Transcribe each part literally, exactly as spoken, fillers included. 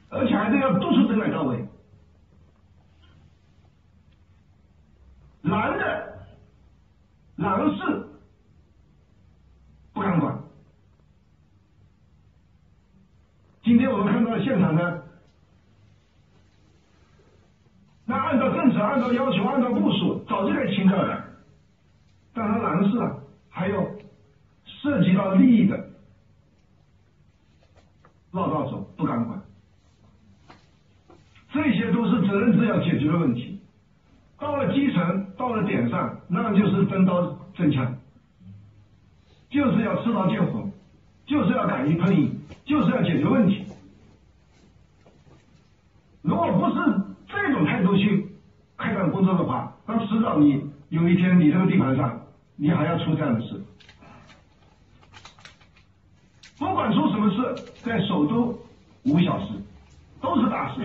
而且还得要督促整改到位。蓝的蓝市不敢管。今天我们看到现场呢，那按照政策、按照要求、按照部署，早就该清掉的。但是蓝市啊，还有涉及到利益的绕道走，不敢管。这些都是责任制要解决的问题。到了基层，到了点上，那就是真刀真枪，就是要刺刀见红，就是要敢于碰硬，就是要解决问题。如果不是这种态度去开展工作的话，那迟早你有一天你这个地盘上，你还要出这样的事。不管出什么事，在首都无小事，都是大事。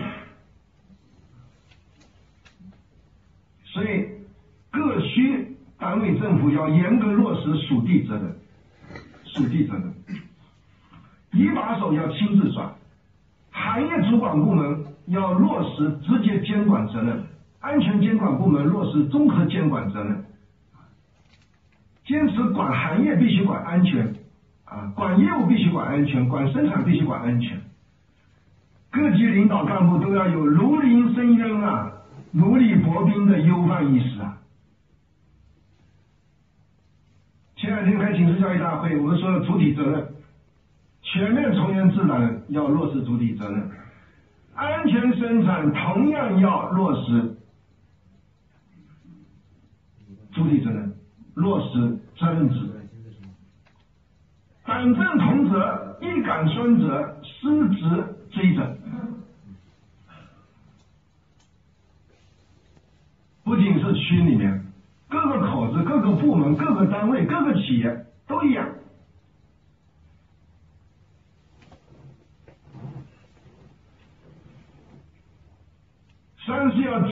所以各区单位政府要严格落实属地责任，属地责任，一把手要亲自抓，行业主管部门要落实直接监管责任，安全监管部门落实综合监管责任，坚持管行业必须管安全，啊，管业务必须管安全，管生产必须管安全。各级领导干部都要有如临深渊啊，如履薄冰的忧患意识啊！前两天开警示教育大会，我们说了主体责任，全面从严治党要落实主体责任，安全生产同样要落实主体责任，落实责任制。党政同责，一岗双责，失职追责。不仅是区里面，各个口子、各个部门、各个单位、各个企业都一样。三是要